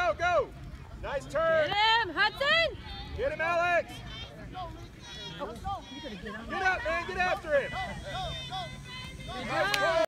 go, go. Nice turn. Get him, Hudson. Get him, Alex. Oh, you gotta get on. Get up, man. Get after him. Good Nice job. ball.